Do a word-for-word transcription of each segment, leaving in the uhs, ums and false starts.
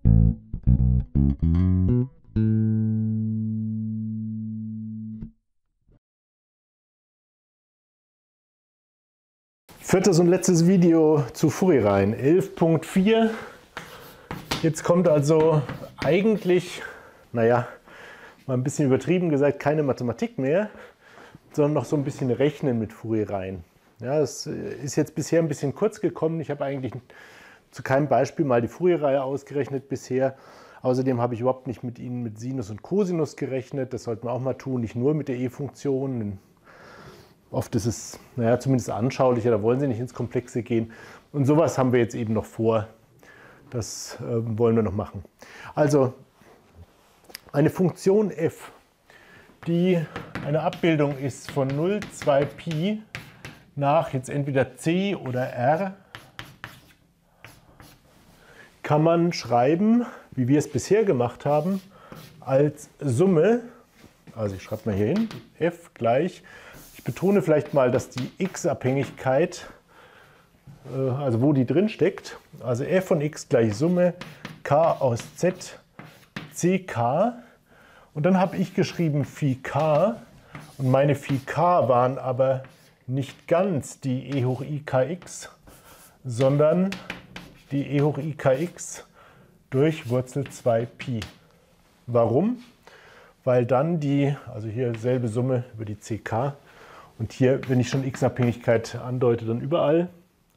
Viertes und letztes Video zu Fourier-Reihen, elf Punkt vier. Jetzt kommt also eigentlich, naja, mal ein bisschen übertrieben gesagt, keine Mathematik mehr, sondern noch so ein bisschen Rechnen mit Fourier-Reihen. Ja, das ist jetzt bisher ein bisschen kurz gekommen. Ich habe eigentlich zu keinem Beispiel mal die Fourier-Reihe ausgerechnet bisher. Außerdem habe ich überhaupt nicht mit Ihnen mit Sinus und Cosinus gerechnet. Das sollten wir auch mal tun, nicht nur mit der E-Funktion. Oft ist es, naja, zumindest anschaulicher, da wollen Sie nicht ins Komplexe gehen. Und sowas haben wir jetzt eben noch vor. Das äh, wollen wir noch machen. Also eine Funktion f, die eine Abbildung ist von null, zwei Pi nach jetzt entweder c oder r, kann man schreiben, wie wir es bisher gemacht haben, als Summe, also ich schreibe mal hier hin, f gleich, ich betone vielleicht mal, dass die x-Abhängigkeit, also wo die drin steckt, also f von x gleich Summe k aus z ck, und dann habe ich geschrieben phi k, und meine phi k waren aber nicht ganz die e hoch i kx, sondern die e hoch i kx durch Wurzel zwei Pi. Warum? Weil dann die, also hier selbe Summe über die ck, und hier, wenn ich schon x-Abhängigkeit andeute, dann überall.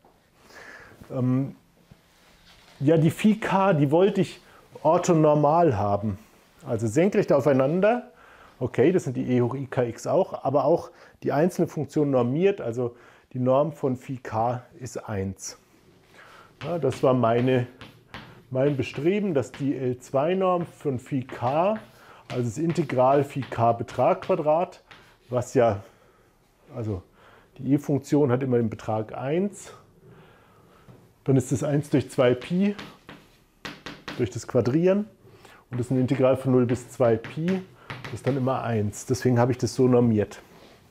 Ähm, ja, die phi k, die wollte ich orthonormal haben, also senkrecht aufeinander. Okay, das sind die e hoch i kx auch, aber auch die einzelne Funktion normiert, also die Norm von phi k ist eins. Ja, das war meine, mein Bestreben, dass die L zwei Norm von phi k, also das Integral phi k Betrag Quadrat, was ja, also die e-Funktion hat immer den Betrag eins, dann ist das eins durch zwei Pi, durch das Quadrieren, und das ist ein Integral von null bis zwei Pi, das ist dann immer eins. Deswegen habe ich das so normiert.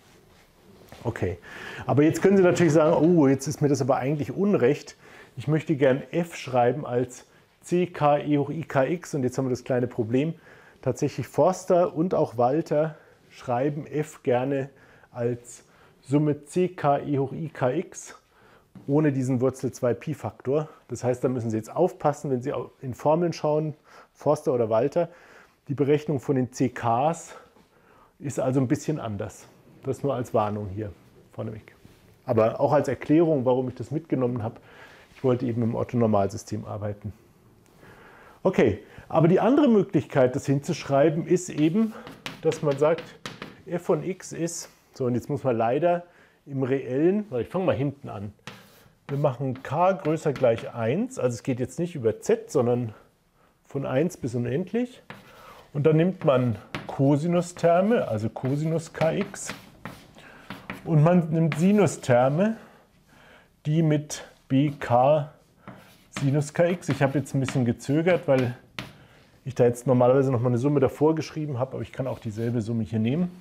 Okay, aber jetzt können Sie natürlich sagen, oh, jetzt ist mir das aber eigentlich unrecht. Ich möchte gern f schreiben als ck e hoch i kx, und jetzt haben wir das kleine Problem. Tatsächlich Forster und auch Walter schreiben f gerne als Summe ck e hoch i kx ohne diesen Wurzel zwei Pi Faktor. Das heißt, da müssen Sie jetzt aufpassen, wenn Sie in Formeln schauen, Forster oder Walter. Die Berechnung von den ck's ist also ein bisschen anders. Das nur als Warnung hier vorneweg. Aber auch als Erklärung, warum ich das mitgenommen habe. Ich wollte eben im Orthonormalsystem arbeiten. Okay, aber die andere Möglichkeit, das hinzuschreiben, ist eben, dass man sagt, f von x ist, so, und jetzt muss man leider im Reellen, weil ich fange mal hinten an, wir machen k größer gleich eins, also es geht jetzt nicht über z, sondern von eins bis unendlich. Und dann nimmt man Cosinusterme, also Cosinus kx, und man nimmt Sinusterme, die mit bk Sinus kx. Ich habe jetzt ein bisschen gezögert, weil ich da jetzt normalerweise noch mal eine Summe davor geschrieben habe, aber ich kann auch dieselbe Summe hier nehmen.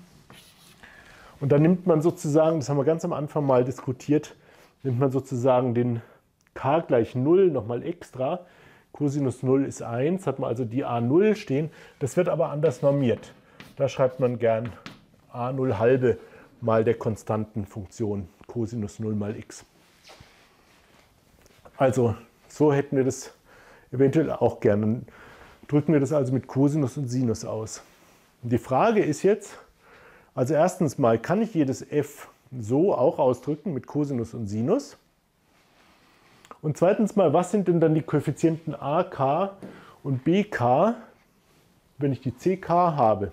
Und dann nimmt man sozusagen, das haben wir ganz am Anfang mal diskutiert, nimmt man sozusagen den k gleich null nochmal extra. Cosinus null ist eins, hat man also die a null stehen. Das wird aber anders normiert. Da schreibt man gern a null halbe mal der konstanten Funktion Cosinus null mal x. Also so hätten wir das eventuell auch gerne. Dann drücken wir das also mit Cosinus und Sinus aus. Und die Frage ist jetzt, also erstens mal, kann ich jedes f so auch ausdrücken mit Cosinus und Sinus? Und zweitens mal, was sind denn dann die Koeffizienten a, k und b, k, wenn ich die c, k habe?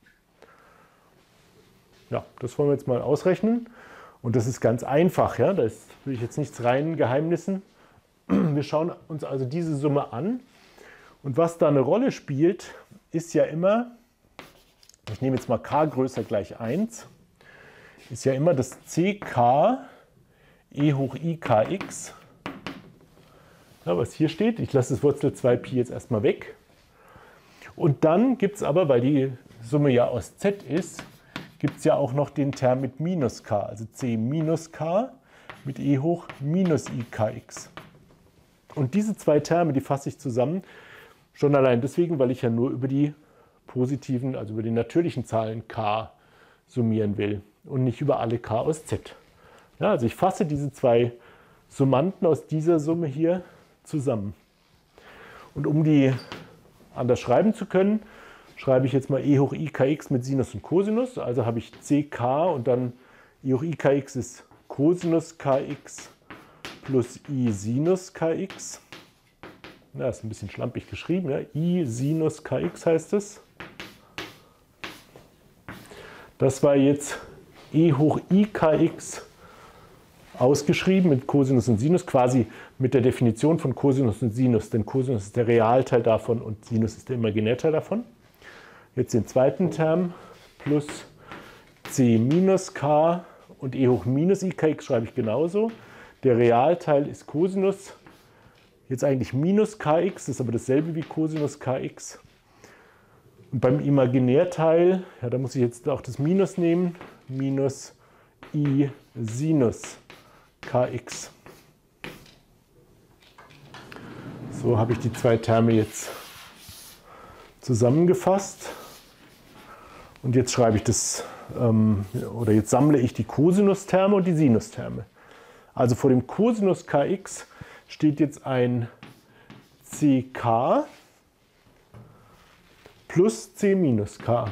Ja, das wollen wir jetzt mal ausrechnen. Und das ist ganz einfach, ja, da ist, will ich jetzt nichts rein geheimnissen. Wir schauen uns also diese Summe an. Und was da eine Rolle spielt, ist ja immer, ich nehme jetzt mal k größer gleich eins, ist ja immer das ck e hoch i kx. Ja, was hier steht, ich lasse das Wurzel zwei Pi jetzt erstmal weg. Und dann gibt es aber, weil die Summe ja aus z ist, gibt es ja auch noch den Term mit minus k, also c minus k mit e hoch minus i kx. Und diese zwei Terme, die fasse ich zusammen, Schon allein deswegen, weil ich ja nur über die positiven, also über die natürlichen Zahlen k summieren will und nicht über alle k aus z. Ja, also ich fasse diese zwei Summanden aus dieser Summe hier zusammen. Und um die anders schreiben zu können, schreibe ich jetzt mal e hoch i kx mit Sinus und Cosinus. Also habe ich ck und dann e hoch i kx ist Cosinus kx plus i Sinus kx. Ja, ist ein bisschen schlampig geschrieben. Ja. I Sinus kx heißt es. Das war jetzt e hoch i kx ausgeschrieben mit Cosinus und Sinus, quasi mit der Definition von Cosinus und Sinus, denn Cosinus ist der Realteil davon und Sinus ist der Imaginärteil davon. Jetzt den zweiten Term plus c minus k und e hoch minus i kx schreibe ich genauso. Der Realteil ist Cosinus, jetzt eigentlich minus kx, das ist aber dasselbe wie Cosinus kx. Und beim Imaginärteil, ja, da muss ich jetzt auch das Minus nehmen, minus i Sinus kx. So habe ich die zwei Terme jetzt zusammengefasst. Und jetzt schreibe ich das, ähm, oder jetzt sammle ich die Cosinus-Terme und die Sinus-Terme. Also vor dem Cosinus kx steht jetzt ein ck plus c minus k.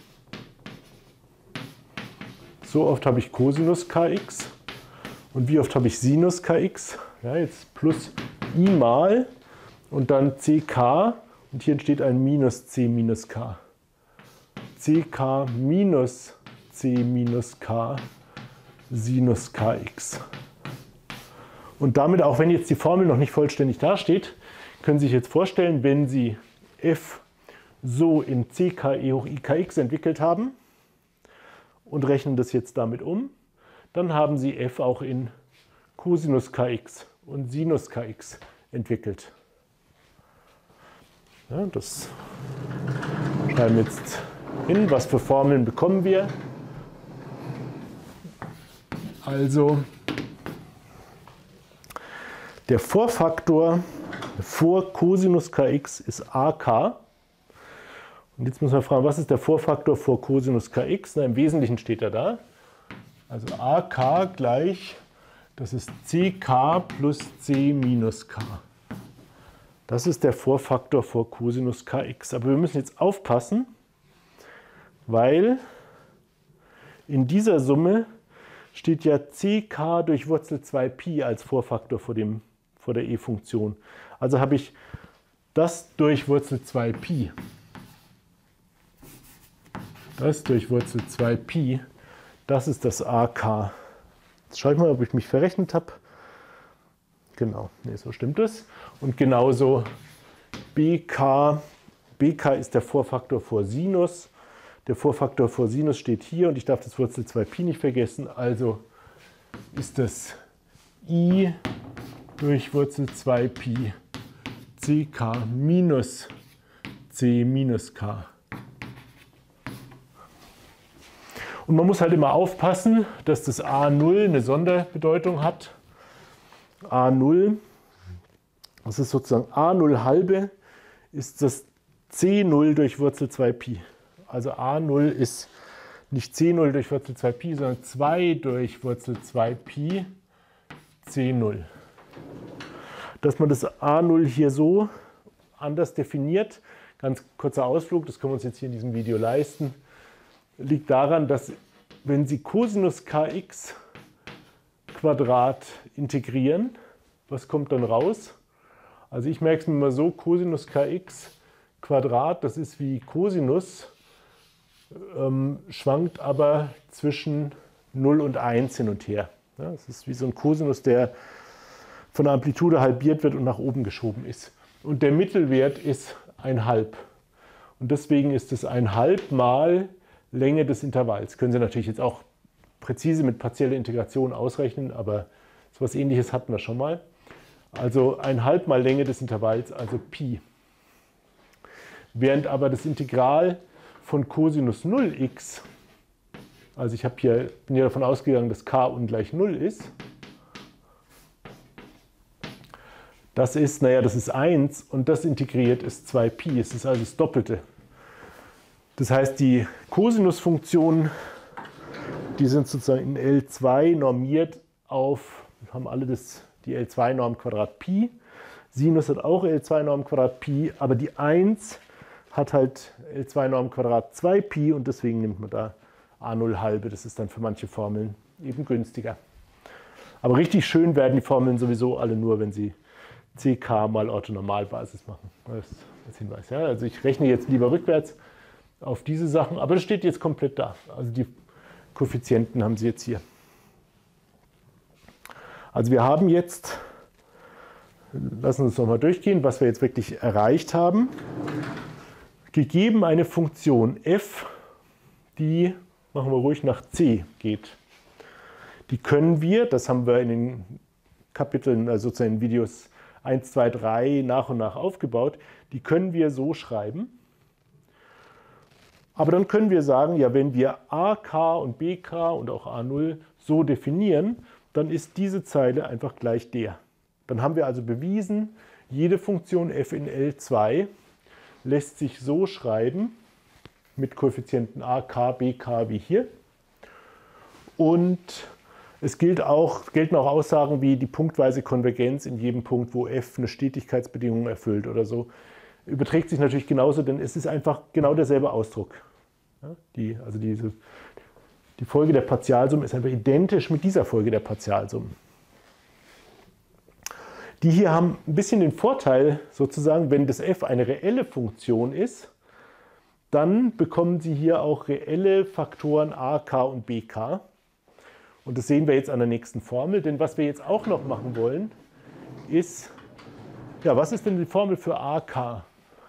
So oft habe ich Cosinus kx. Und wie oft habe ich Sinus kx? Ja, jetzt plus i mal und dann ck und hier entsteht ein minus c minus k. ck minus c minus k Sinus kx. Und damit, auch wenn jetzt die Formel noch nicht vollständig dasteht, können Sie sich jetzt vorstellen, wenn Sie f so in ck e hoch i kx entwickelt haben und rechnen das jetzt damit um, dann haben Sie f auch in Cosinus kx und Sinus kx entwickelt. Ja, das schreiben wir jetzt hin. Was für Formeln bekommen wir? Also der Vorfaktor vor Cosinus kx ist ak. Und jetzt muss man fragen, was ist der Vorfaktor vor Cosinus kx? Na, im Wesentlichen steht er da. Also ak gleich, das ist ck plus c minus k. Das ist der Vorfaktor vor Cosinus kx. Aber wir müssen jetzt aufpassen, weil in dieser Summe steht ja ck durch Wurzel zwei Pi als Vorfaktor vor, dem, vor der e-Funktion. Also habe ich das durch Wurzel zwei Pi. Das durch Wurzel zwei Pi. Das ist das ak. Jetzt schaue ich mal, ob ich mich verrechnet habe. Genau, nee, so stimmt es. Und genauso bk. bk ist der Vorfaktor vor Sinus. Der Vorfaktor vor Sinus steht hier und ich darf das Wurzel zwei Pi nicht vergessen. Also ist das i durch Wurzel zwei Pi ck minus c minus k. Und man muss halt immer aufpassen, dass das a null eine Sonderbedeutung hat. a null, das ist sozusagen a null halbe, ist das c null durch Wurzel zwei Pi. Also a null ist nicht c null durch Wurzel zwei Pi, sondern zwei durch Wurzel zwei Pi c null. Dass man das a null hier so anders definiert, ganz kurzer Ausflug, das können wir uns jetzt hier in diesem Video leisten, liegt daran, dass wenn Sie Cosinus kx Quadrat integrieren, was kommt dann raus? Also ich merke es mir mal so, Cosinus kx Quadrat, das ist wie Cosinus, ähm, schwankt aber zwischen null und eins hin und her. Ja, das ist wie so ein Cosinus, der von der Amplitude halbiert wird und nach oben geschoben ist. Und der Mittelwert ist ein Halb. Und deswegen ist es ein Halb mal Länge des Intervalls. Können Sie natürlich jetzt auch präzise mit partieller Integration ausrechnen, aber so etwas Ähnliches hatten wir schon mal. Also ein Halb mal Länge des Intervalls, also Pi. Während aber das Integral von Cosinus null x, also ich habe hier, bin hier davon ausgegangen, dass k ungleich null ist, Das ist, naja, das ist eins und das integriert ist zwei Pi. Es ist also das Doppelte. Das heißt, die Kosinusfunktionen, die sind sozusagen in L zwei normiert auf, haben alle das, die L zwei Norm Quadrat Pi. Sinus hat auch L zwei Norm Quadrat Pi, aber die eins hat halt L zwei Norm Quadrat zwei Pi und deswegen nimmt man da A null halbe. Das ist dann für manche Formeln eben günstiger. Aber richtig schön werden die Formeln sowieso alle nur, wenn sie C K mal Orthonormalbasis machen. Das als Hinweis. Ja? Also ich rechne jetzt lieber rückwärts auf diese Sachen, aber das steht jetzt komplett da. Also die Koeffizienten haben Sie jetzt hier. Also wir haben jetzt, lassen Sie uns nochmal durchgehen, was wir jetzt wirklich erreicht haben. Gegeben eine Funktion f, die, machen wir ruhig, nach c geht. Die können wir, das haben wir in den Kapiteln, also sozusagen in Videos eins, zwei, drei nach und nach aufgebaut, die können wir so schreiben. Aber dann können wir sagen, ja, wenn wir A K und B K und auch A null so definieren, dann ist diese Zeile einfach gleich der. Dann haben wir also bewiesen, jede Funktion f in L zwei lässt sich so schreiben, mit Koeffizienten A, K, B, K wie hier. Und es gilt auch, gelten auch Aussagen wie die punktweise Konvergenz in jedem Punkt, wo f eine Stetigkeitsbedingung erfüllt oder so. Überträgt sich natürlich genauso, denn es ist einfach genau derselbe Ausdruck. Ja, die, also diese, die Folge der Partialsummen ist einfach identisch mit dieser Folge der Partialsummen. Die hier haben ein bisschen den Vorteil, sozusagen, wenn das f eine reelle Funktion ist, dann bekommen Sie hier auch reelle Faktoren a, k und b, k. Und das sehen wir jetzt an der nächsten Formel, denn was wir jetzt auch noch machen wollen, ist, ja, was ist denn die Formel für a, k?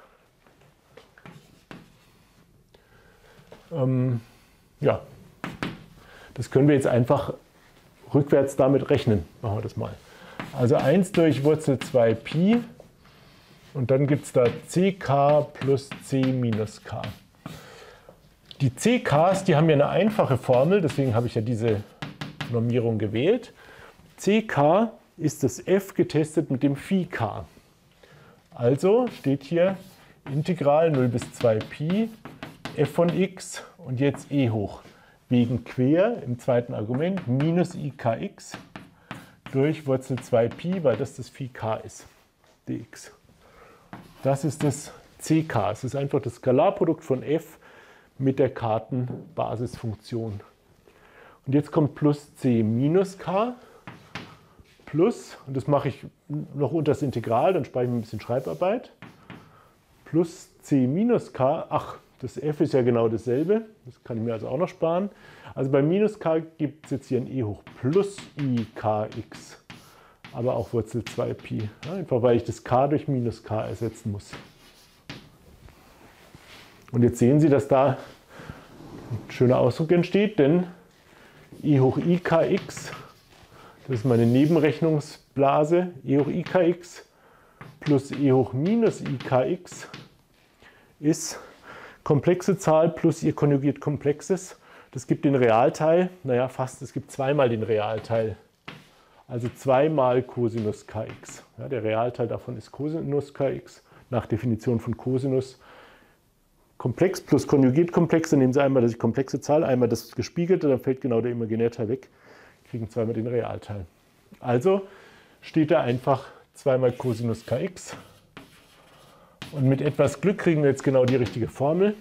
Ähm, ja, das können wir jetzt einfach rückwärts damit rechnen. Machen wir das mal. Also eins durch Wurzel zwei Pi und dann gibt es da ck plus c minus k. Die C Ks, die haben ja eine einfache Formel, deswegen habe ich ja diese Normierung gewählt. Ck ist das f getestet mit dem Phi k. Also steht hier Integral null bis zwei Pi f von x und jetzt e hoch wegen quer im zweiten Argument minus ikx durch Wurzel zwei Pi, weil das das Phi k ist, dx. Das ist das Ck. Es ist einfach das Skalarprodukt von f mit der Kartenbasisfunktion. Und jetzt kommt plus c minus k plus, und das mache ich noch unter das Integral, dann spare ich mir ein bisschen Schreibarbeit, plus c minus k, ach, das f ist ja genau dasselbe, das kann ich mir also auch noch sparen. Also bei minus k gibt es jetzt hier ein e hoch plus ikx, aber auch Wurzel zwei Pi, ja, einfach weil ich das k durch minus k ersetzen muss. Und jetzt sehen Sie, dass da ein schöner Ausdruck entsteht, denn e hoch ikx, das ist meine Nebenrechnungsblase, e hoch ikx plus e hoch minus ikx ist komplexe Zahl plus ihr konjugiert Komplexes. Das gibt den Realteil, naja fast, es gibt zweimal den Realteil, also zweimal Cosinus kx. Ja, der Realteil davon ist Cosinus kx, nach Definition von Cosinus. Komplex plus konjugiert komplex, dann nehmen Sie einmal die komplexe Zahl, einmal das gespiegelte, dann fällt genau der Imaginärteil weg, kriegen zweimal den Realteil. Also steht da einfach zweimal Cosinus kx. Und mit etwas Glück kriegen wir jetzt genau die richtige Formel.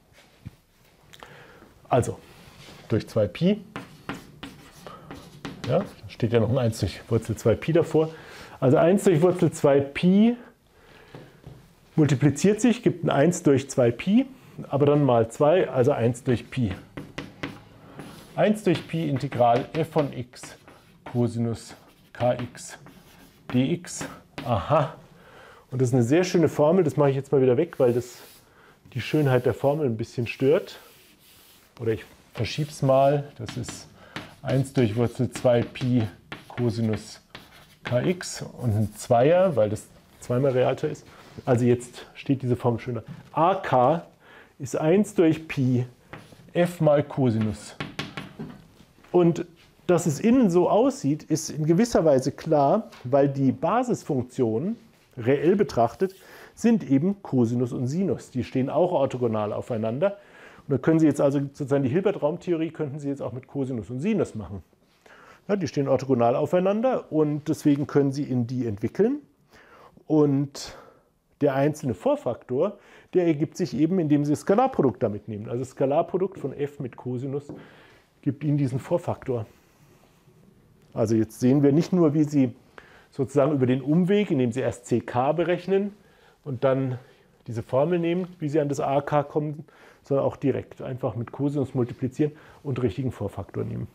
Also durch zwei Pi, ja, da steht ja noch ein eins durch Wurzel zwei Pi davor. Also eins durch Wurzel zwei Pi multipliziert sich, gibt ein eins durch zwei Pi, aber dann mal zwei, also eins durch Pi. eins durch Pi Integral f von x Cosinus kx dx. Aha. Und das ist eine sehr schöne Formel, das mache ich jetzt mal wieder weg, weil das die Schönheit der Formel ein bisschen stört. Oder ich verschiebe es mal, das ist eins durch Wurzel zwei Pi Cosinus kx und ein Zweier, weil das zweimal Realteil ist. Also jetzt steht diese Formel schöner. Ak ist eins durch Pi f mal Cosinus. Und dass es innen so aussieht, ist in gewisser Weise klar, weil die Basisfunktionen, reell betrachtet, sind eben Cosinus und Sinus. Die stehen auch orthogonal aufeinander. Und da können Sie jetzt also sozusagen die Hilbert-Raumtheorie könnten Sie jetzt auch mit Cosinus und Sinus machen. Ja, die stehen orthogonal aufeinander und deswegen können Sie in die entwickeln. Und der einzelne Vorfaktor, der ergibt sich eben, indem Sie das Skalarprodukt damit nehmen. Also das Skalarprodukt von f mit Cosinus gibt Ihnen diesen Vorfaktor. Also jetzt sehen wir nicht nur, wie Sie sozusagen über den Umweg, indem Sie erst C K berechnen und dann diese Formel nehmen, wie Sie an das A K kommen, sondern auch direkt einfach mit Cosinus multiplizieren und richtigen Vorfaktor nehmen.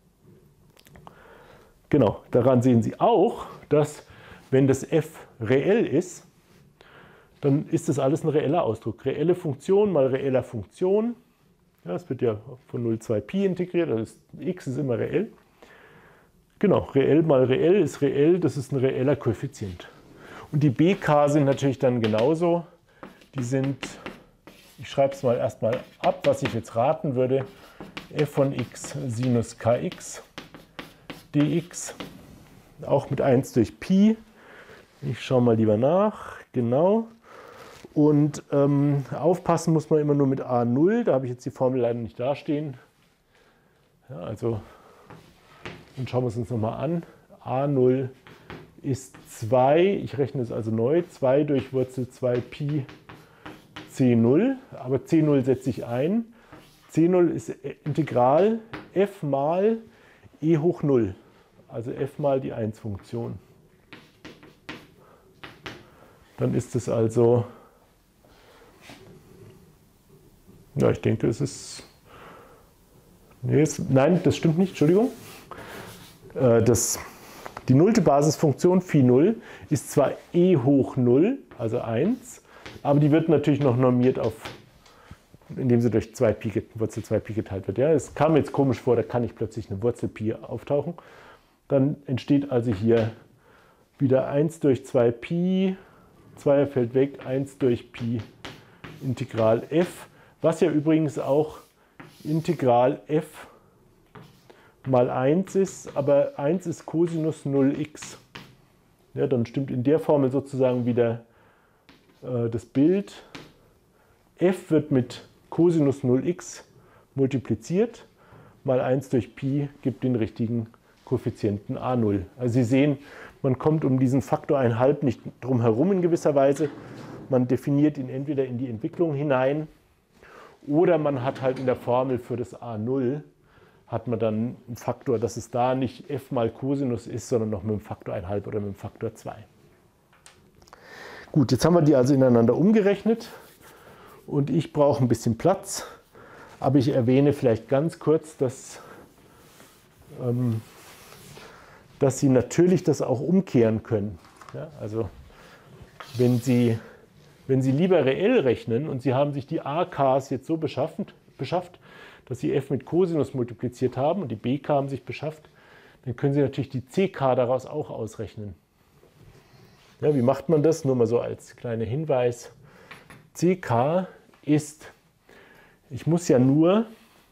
Genau, daran sehen Sie auch, dass wenn das f reell ist, dann ist das alles ein reeller Ausdruck. Reelle Funktion mal reeller Funktion. Ja, das wird ja von null Komma zwei Pi integriert, also x ist immer reell. Genau, reell mal reell ist reell, das ist ein reeller Koeffizient. Und die B K sind natürlich dann genauso. Die sind, ich schreibe es mal erstmal ab, was ich jetzt raten würde, f von x sinus kx dx, auch mit eins durch Pi. Ich schaue mal lieber nach, genau. Und ähm, aufpassen muss man immer nur mit a null, da habe ich jetzt die Formel leider nicht dastehen. Ja, also, dann schauen wir es uns nochmal an. a null ist zwei, ich rechne es also neu, zwei durch Wurzel zwei Pi c null, aber c null setze ich ein. c null ist Integral f mal e hoch null, also f mal die eins Funktion. Dann ist es also, ja, ich denke, es ist, nee, es, nein, das stimmt nicht, Entschuldigung. Äh, das, die nullte Basisfunktion Phi null ist zwar e hoch null, also eins, aber die wird natürlich noch normiert auf, indem sie durch zwei Pi, Wurzel zwei Pi geteilt wird. Ja, es kam mir jetzt komisch vor, da kann nicht plötzlich eine Wurzel Pi auftauchen. Dann entsteht also hier wieder eins durch zwei Pi, zwei fällt weg, eins durch Pi Integral f, was ja übrigens auch Integral f mal eins ist, aber eins ist Cosinus null x. Ja, dann stimmt in der Formel sozusagen wieder äh, das Bild. F wird mit Cosinus null x multipliziert, mal eins durch Pi gibt den richtigen Koeffizienten a null. Also Sie sehen, man kommt um diesen Faktor eins Komma fünf nicht drum herum in gewisser Weise. Man definiert ihn entweder in die Entwicklung hinein oder man hat halt in der Formel für das a null hat man dann einen Faktor, dass es da nicht f mal Cosinus ist, sondern noch mit dem Faktor eins Komma fünf oder mit dem Faktor zwei. Gut, jetzt haben wir die also ineinander umgerechnet und ich brauche ein bisschen Platz, aber ich erwähne vielleicht ganz kurz, dass, ähm, dass Sie natürlich das auch umkehren können. Ja, also wenn Sie, wenn Sie lieber reell rechnen und Sie haben sich die A Ks jetzt so beschafft, beschafft, dass Sie f mit Cosinus multipliziert haben und die B K haben sich beschafft, dann können Sie natürlich die C K daraus auch ausrechnen. Ja, wie macht man das? Nur mal so als kleiner Hinweis. C K ist, ich muss ja nur,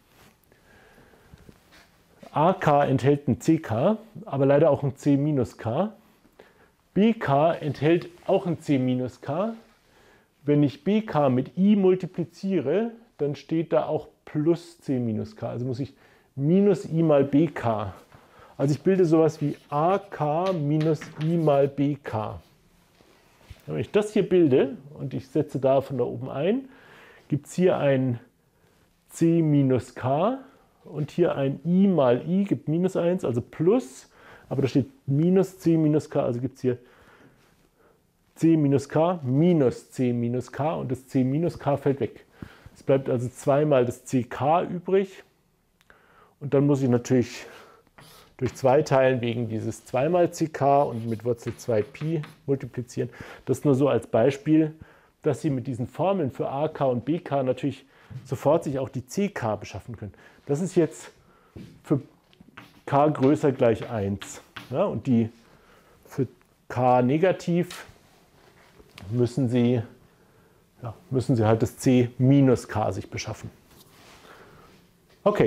A K enthält ein C K, aber leider auch ein C minus K. B K enthält auch ein C minus K. Wenn ich B K mit I multipliziere, dann steht da auch plus C minus K. Also muss ich minus I mal B K. Also ich bilde sowas wie A K minus I mal B K. Wenn ich das hier bilde und ich setze da von da oben ein, gibt es hier ein C minus K und hier ein I mal I gibt minus eins, also plus, aber da steht minus C minus K, also gibt es hier C minus K minus C minus K und das C minus K fällt weg. Es bleibt also zweimal das C K übrig und dann muss ich natürlich durch zwei teilen wegen dieses zweimal C K und mit Wurzel zwei Pi multiplizieren. Das nur so als Beispiel, dass Sie mit diesen Formeln für A K und B K natürlich sofort sich auch die C K beschaffen können. Das ist jetzt für K größer gleich eins. Ja, und die für K negativ müssen Sie, ja, müssen Sie halt das C minus K sich beschaffen. Okay, das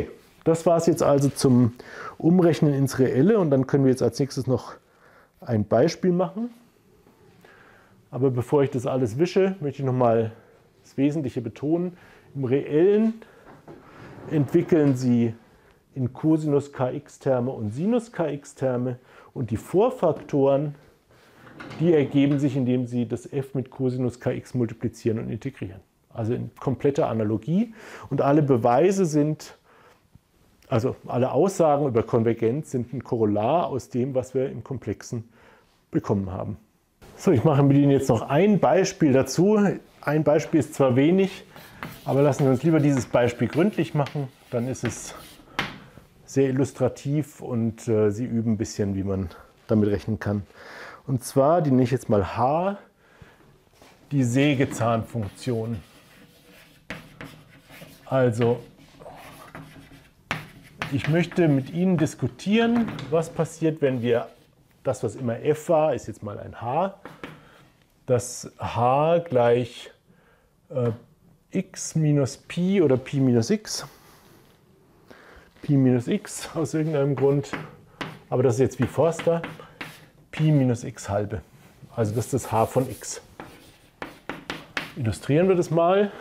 das war es jetzt also zum Umrechnen ins Reelle und dann können wir jetzt als nächstes noch ein Beispiel machen. Aber bevor ich das alles wische, möchte ich nochmal das Wesentliche betonen. Im Reellen entwickeln Sie in Cosinus Kx-Terme und Sinus Kx-Terme und die Vorfaktoren, die ergeben sich, indem Sie das f mit Cosinus Kx multiplizieren und integrieren. Also in kompletter Analogie. Und alle Beweise sind, also alle Aussagen über Konvergenz sind ein Korollar aus dem, was wir im Komplexen bekommen haben. So, ich mache mit Ihnen jetzt noch ein Beispiel dazu. Ein Beispiel ist zwar wenig, aber lassen wir uns lieber dieses Beispiel gründlich machen. Dann ist es sehr illustrativ und äh, Sie üben ein bisschen, wie man damit rechnen kann. Und zwar, die nenne ich jetzt mal h, die Sägezahnfunktion. Also, ich möchte mit Ihnen diskutieren, was passiert, wenn wir das, was immer f war, ist jetzt mal ein h, dass h gleich äh, x minus pi oder pi minus x, pi minus x aus irgendeinem Grund, aber das ist jetzt wie Forster, pi minus x halbe. Also das ist das h von x. Illustrieren wir das mal.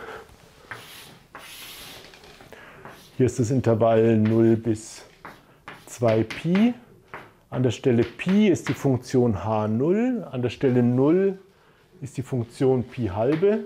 Hier ist das Intervall null bis zwei Pi. An der Stelle Pi ist die Funktion h null. An der Stelle null ist die Funktion Pi halbe.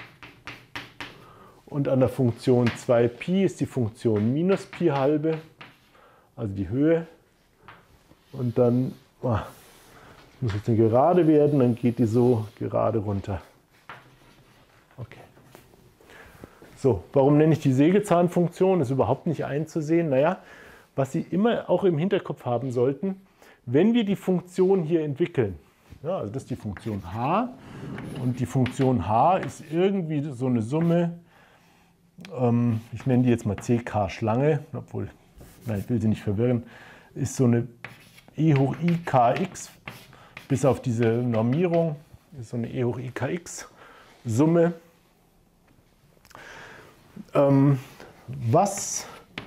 Und an der Funktion zwei Pi ist die Funktion minus Pi halbe, also die Höhe. Und dann oh, muss jetzt eine Gerade werden, dann geht die so gerade runter. Okay. So, warum nenne ich die Sägezahnfunktion? Das ist überhaupt nicht einzusehen. Naja, was Sie immer auch im Hinterkopf haben sollten, wenn wir die Funktion hier entwickeln, ja, also das ist die Funktion h und die Funktion h ist irgendwie so eine Summe, ähm, ich nenne die jetzt mal C K Schlange, obwohl, nein, ich will sie nicht verwirren, ist so eine e hoch i k x, bis auf diese Normierung, ist so eine e hoch i k x Summe. Ähm, was,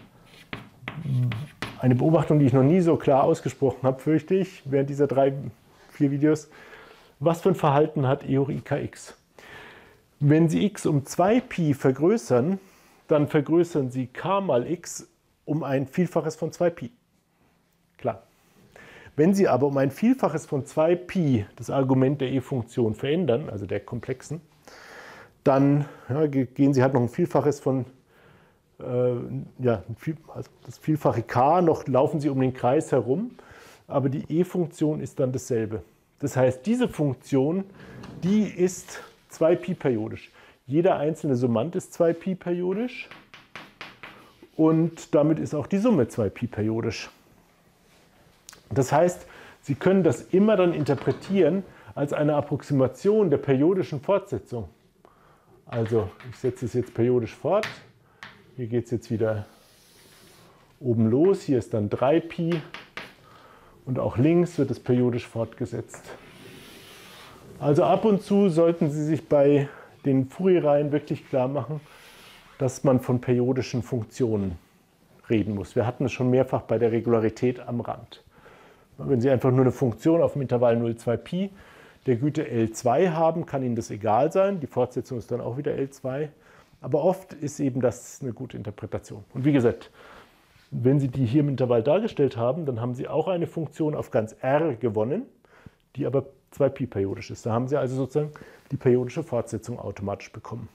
eine Beobachtung, die ich noch nie so klar ausgesprochen habe, fürchte ich, während dieser drei, vier Videos, was für ein Verhalten hat e hoch i k x? Wenn Sie x um zwei Pi vergrößern, dann vergrößern Sie k mal x um ein Vielfaches von zwei Pi. Klar. Wenn Sie aber um ein Vielfaches von zwei Pi das Argument der e-Funktion verändern, also der komplexen, dann ja, gehen Sie halt noch ein Vielfaches von, äh, ja, also das Vielfache k, noch laufen Sie um den Kreis herum, aber die e-Funktion ist dann dasselbe. Das heißt, diese Funktion, die ist zwei Pi periodisch. Jeder einzelne Summand ist zwei Pi periodisch und damit ist auch die Summe zwei Pi periodisch. Das heißt, Sie können das immer dann interpretieren als eine Approximation der periodischen Fortsetzung. Also ich setze es jetzt periodisch fort. Hier geht es jetzt wieder oben los. Hier ist dann drei Pi und auch links wird es periodisch fortgesetzt. Also ab und zu sollten Sie sich bei den Fourier-Reihen wirklich klar machen, dass man von periodischen Funktionen reden muss. Wir hatten es schon mehrfach bei der Regularität am Rand. Wenn Sie einfach nur eine Funktion auf dem Intervall null, zwei Pi der Güte L zwei haben, kann Ihnen das egal sein. Die Fortsetzung ist dann auch wieder L zwei. Aber oft ist eben das eine gute Interpretation. Und wie gesagt, wenn Sie die hier im Intervall dargestellt haben, dann haben Sie auch eine Funktion auf ganz R gewonnen, die aber zwei Pi periodisch ist. Da haben Sie also sozusagen die periodische Fortsetzung automatisch bekommen.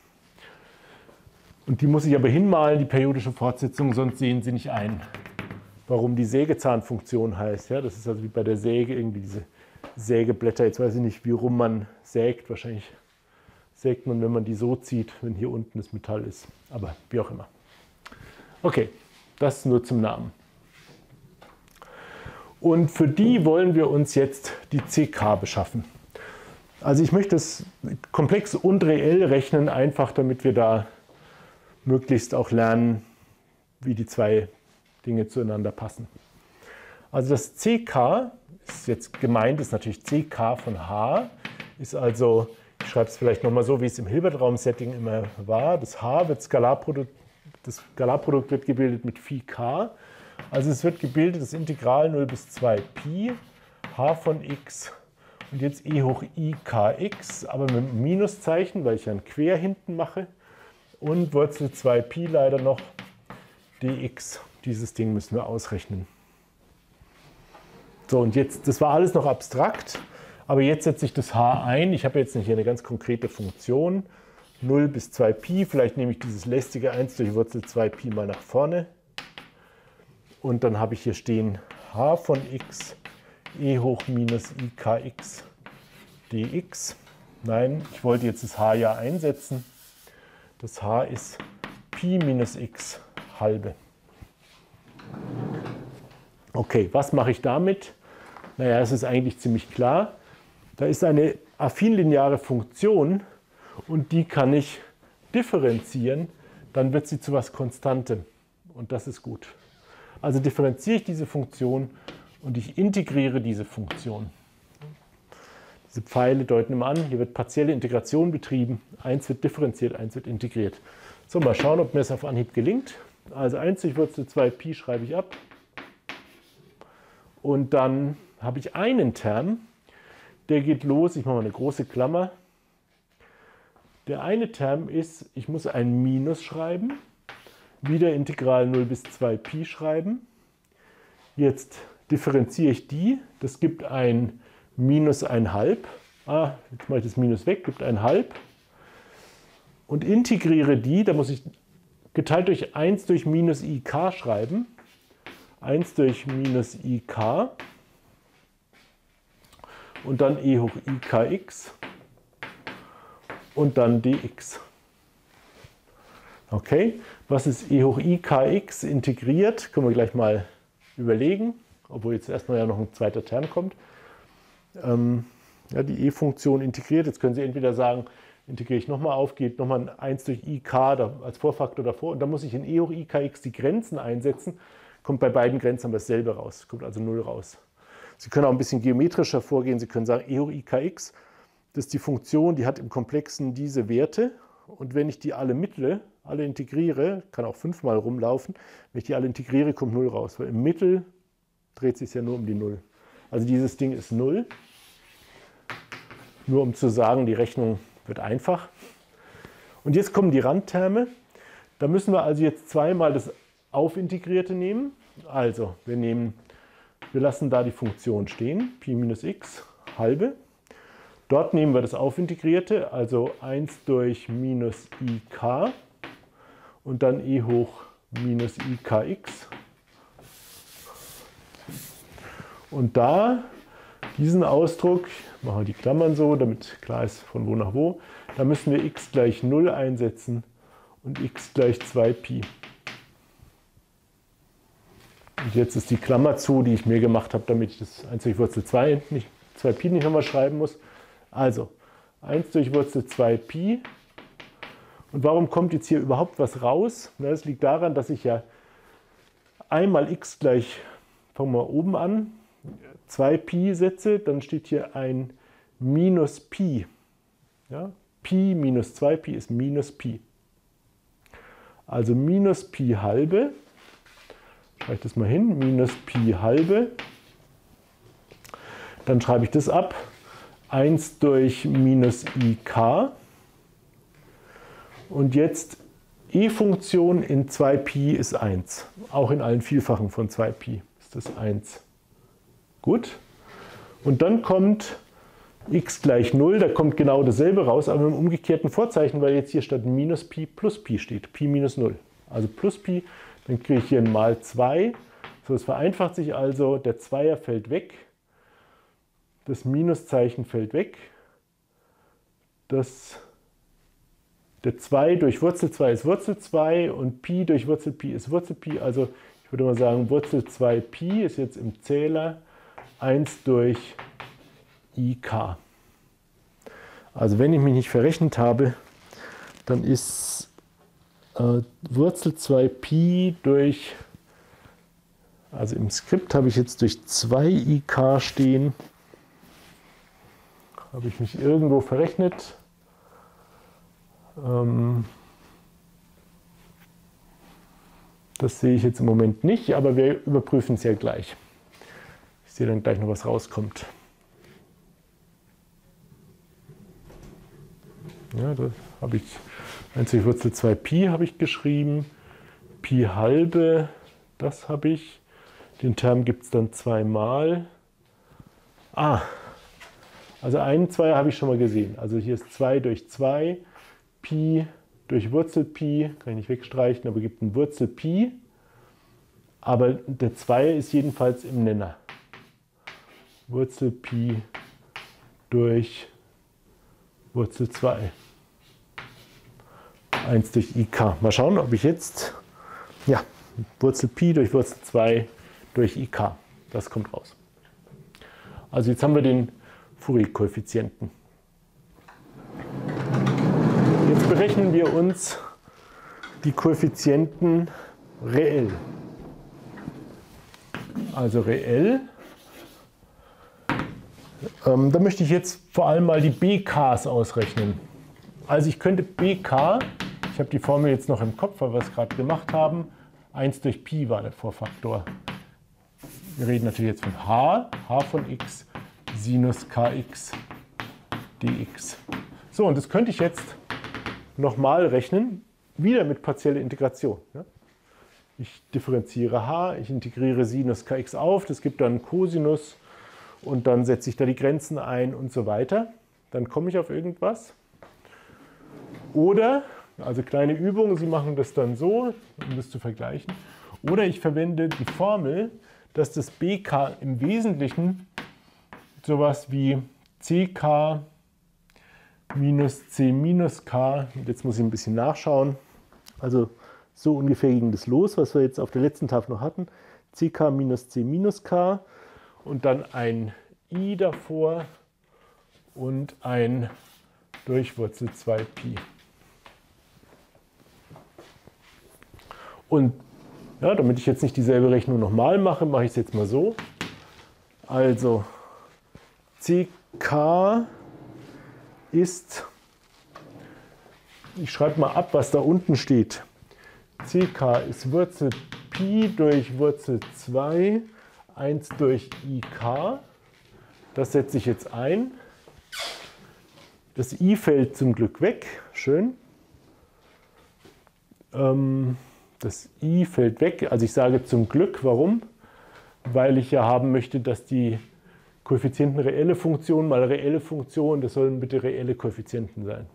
Und die muss ich aber hinmalen, die periodische Fortsetzung, sonst sehen Sie nicht ein, warum die Sägezahnfunktion heißt. Ja, das ist also wie bei der Säge irgendwie diese Sägeblätter. Jetzt weiß ich nicht, wie rum man sägt. Wahrscheinlich sägt man, wenn man die so zieht, wenn hier unten das Metall ist. Aber wie auch immer. Okay, das nur zum Namen. Und für die wollen wir uns jetzt die C K beschaffen. Also ich möchte es komplex und reell rechnen, einfach damit wir da möglichst auch lernen, wie die zwei Dinge zueinander passen. Also das C K ist jetzt gemeint, ist natürlich C K von H, ist also, ich schreibe es vielleicht nochmal so, wie es im Hilbert-Raum-Setting immer war, das H wird skalar das Skalarprodukt wird gebildet mit Phi k. Also es wird gebildet das Integral null bis zwei Pi h von x und jetzt e hoch i kx, aber mit einem Minuszeichen, weil ich ja ein Quer hinten mache. Und Wurzel zwei Pi leider noch dx. Dieses Ding müssen wir ausrechnen. So, und jetzt, das war alles noch abstrakt, aber jetzt setze ich das h ein. Ich habe jetzt hier eine ganz konkrete Funktion. null bis zwei Pi, vielleicht nehme ich dieses lästige eins durch Wurzel zwei Pi mal nach vorne. Und dann habe ich hier stehen h von x e hoch minus i kx dx. Nein, ich wollte jetzt das h ja einsetzen. Das h ist Pi minus x halbe. Okay, was mache ich damit? Naja, es ist eigentlich ziemlich klar. Da ist eine affinlineare Funktion und die kann ich differenzieren. Dann wird sie zu was Konstantem und das ist gut. Also differenziere ich diese Funktion und ich integriere diese Funktion. Diese Pfeile deuten immer an, hier wird partielle Integration betrieben. eins wird differenziert, eins wird integriert. So, mal schauen, ob mir das auf Anhieb gelingt. Also eins durch Wurzel zwei Pi schreibe ich ab. Und dann habe ich einen Term, der geht los, ich mache mal eine große Klammer. Der eine Term ist, ich muss ein Minus schreiben, wieder Integral null bis zwei Pi schreiben. Jetzt differenziere ich die, das gibt ein Minus ein halb. Ah, jetzt mache ich das Minus weg, gibt ein halb. Und integriere die, da muss ich geteilt durch eins durch minus ik schreiben. eins durch minus ik und dann e hoch i kx und dann dx. Okay, was ist e hoch i kx integriert? Können wir gleich mal überlegen, obwohl jetzt erstmal ja noch ein zweiter Term kommt. Ähm, ja, die e-Funktion integriert, jetzt können Sie entweder sagen, integriere ich nochmal auf, geht nochmal ein eins durch ik da, als Vorfaktor davor und dann muss ich in e hoch i kx die Grenzen einsetzen. Kommt bei beiden Grenzen dasselbe raus, kommt also null raus. Sie können auch ein bisschen geometrischer vorgehen. Sie können sagen, e hoch i kx, das ist die Funktion, die hat im Komplexen diese Werte. Und wenn ich die alle mittle, alle integriere, kann auch fünfmal rumlaufen, wenn ich die alle integriere, kommt null raus. Weil im Mittel dreht es sich ja nur um die null. Also dieses Ding ist null. Nur um zu sagen, die Rechnung wird einfach. Und jetzt kommen die Randterme. Da müssen wir also jetzt zweimal das Aufintegrierte nehmen. Also wir nehmen, wir lassen da die Funktion stehen, Pi minus x halbe. Dort nehmen wir das Aufintegrierte, also eins durch minus ik und dann e hoch minus i kx. Und da diesen Ausdruck, machen wir die Klammern so, damit klar ist von wo nach wo, da müssen wir x gleich null einsetzen und x gleich zwei Pi. Und jetzt ist die Klammer zu, die ich mir gemacht habe, damit ich das eins durch Wurzel zwei, nicht, zwei Pi nicht nochmal schreiben muss. Also eins durch Wurzel zwei Pi. Und warum kommt jetzt hier überhaupt was raus? Na, das liegt daran, dass ich ja einmal x gleich, fangen wir oben an, zwei Pi setze, dann steht hier ein minus Pi. Ja? Pi minus zwei Pi ist minus Pi. Also minus Pi halbe. Schreibe ich das mal hin, minus Pi halbe. Dann schreibe ich das ab, eins durch minus ik. Und jetzt e-Funktion in zwei Pi ist eins. Auch in allen Vielfachen von zwei Pi ist das eins. Gut. Und dann kommt x gleich null, da kommt genau dasselbe raus, aber mit einem umgekehrten Vorzeichen, weil jetzt hier statt minus Pi plus Pi steht. Pi minus null. Also plus Pi. Dann kriege ich hier ein mal zwei. So, es vereinfacht sich also, der Zweier fällt weg, das Minuszeichen fällt weg, das, der zwei durch Wurzel zwei ist Wurzel zwei und Pi durch Wurzel Pi ist Wurzel Pi. Also ich würde mal sagen, Wurzel zwei Pi ist jetzt im Zähler eins durch ik. Also wenn ich mich nicht verrechnet habe, dann ist äh, Wurzel zwei Pi durch, also im Skript habe ich jetzt durch zwei ik stehen. Habe ich mich irgendwo verrechnet? Ähm Das sehe ich jetzt im Moment nicht, aber wir überprüfen es ja gleich. Ich sehe dann gleich noch, was rauskommt. Ja, da habe ich eins durch Wurzel zwei Pi habe ich geschrieben. Pi halbe, das habe ich. Den Term gibt es dann zweimal. Ah, also einen Zweier habe ich schon mal gesehen. Also hier ist zwei durch zwei, Pi durch Wurzel Pi, kann ich nicht wegstreichen, aber gibt ein Wurzel Pi. Aber der Zweier ist jedenfalls im Nenner. Wurzel Pi durch Wurzel zwei. eins durch I K. Mal schauen, ob ich jetzt, ja, Wurzel Pi durch Wurzel zwei durch I K. Das kommt raus. Also jetzt haben wir den Fourier-Koeffizienten. Jetzt berechnen wir uns die Koeffizienten reell. Also reell. Ähm, da möchte ich jetzt vor allem mal die B Ks ausrechnen. Also ich könnte B K, ich habe die Formel jetzt noch im Kopf, weil wir es gerade gemacht haben, eins durch Pi war der Vorfaktor. Wir reden natürlich jetzt von H, H von x, Sinus Kx dx. So, und das könnte ich jetzt nochmal rechnen, wieder mit partieller Integration. Ich differenziere H, ich integriere Sinus Kx auf, das gibt dann Cosinus und dann setze ich da die Grenzen ein und so weiter. Dann komme ich auf irgendwas. Oder, also kleine Übung, Sie machen das dann so, um das zu vergleichen. Oder ich verwende die Formel, dass das B K im Wesentlichen sowas wie C K minus C minus K, und jetzt muss ich ein bisschen nachschauen, also so ungefähr ging das los, was wir jetzt auf der letzten Tafel noch hatten, C K minus C minus K und dann ein I davor und ein durch Wurzel zwei Pi. Und ja, damit ich jetzt nicht dieselbe Rechnung nochmal mache, mache ich es jetzt mal so. Also C K ist, ich schreibe mal ab, was da unten steht. C K ist Wurzel Pi durch Wurzel zwei, eins durch I K. Das setze ich jetzt ein. Das I fällt zum Glück weg. Schön. Ähm, Das I fällt weg, also ich sage zum Glück, warum? Weil ich ja haben möchte, dass die Koeffizienten reelle Funktionen mal reelle Funktionen, das sollen bitte reelle Koeffizienten sein.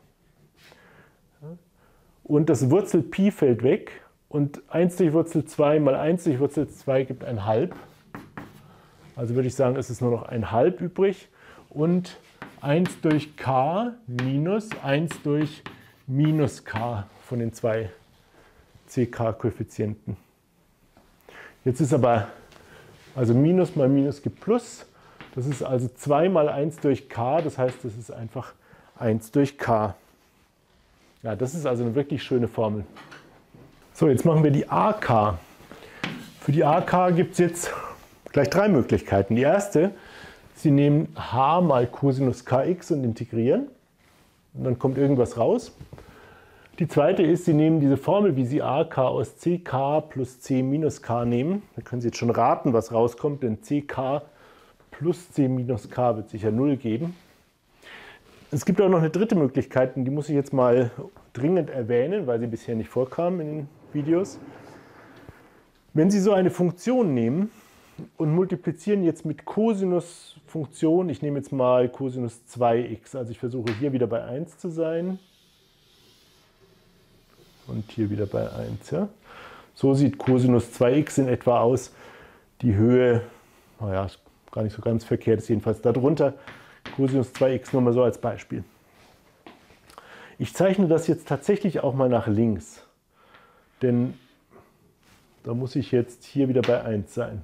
Und das Wurzel Pi fällt weg und eins durch Wurzel zwei mal eins durch Wurzel zwei gibt ein halb. Also würde ich sagen, es ist nur noch ein halb übrig und eins durch K minus eins durch minus K von den zwei C K-Koeffizienten. Jetzt ist aber, also Minus mal Minus gibt Plus. Das ist also zwei mal eins durch K, das heißt, das ist einfach eins durch K. Ja, das ist also eine wirklich schöne Formel. So, jetzt machen wir die A K. Für die A K gibt es jetzt gleich drei Möglichkeiten. Die erste, Sie nehmen H mal Cosinus Kx und integrieren. Und dann kommt irgendwas raus. Die zweite ist, Sie nehmen diese Formel, wie Sie A K aus C K plus C minus K nehmen. Da können Sie jetzt schon raten, was rauskommt, denn C K plus C minus K wird sicher null geben. Es gibt auch noch eine dritte Möglichkeit, und die muss ich jetzt mal dringend erwähnen, weil sie bisher nicht vorkam in den Videos. Wenn Sie so eine Funktion nehmen und multiplizieren jetzt mit Cosinus-Funktion, ich nehme jetzt mal Cosinus zwei x, also ich versuche hier wieder bei eins zu sein. Und hier wieder bei eins. Ja. So sieht Cosinus zwei x in etwa aus. Die Höhe, naja, ist gar nicht so ganz verkehrt, ist jedenfalls darunter. Cosinus zwei x nur mal so als Beispiel. Ich zeichne das jetzt tatsächlich auch mal nach links. Denn da muss ich jetzt hier wieder bei eins sein.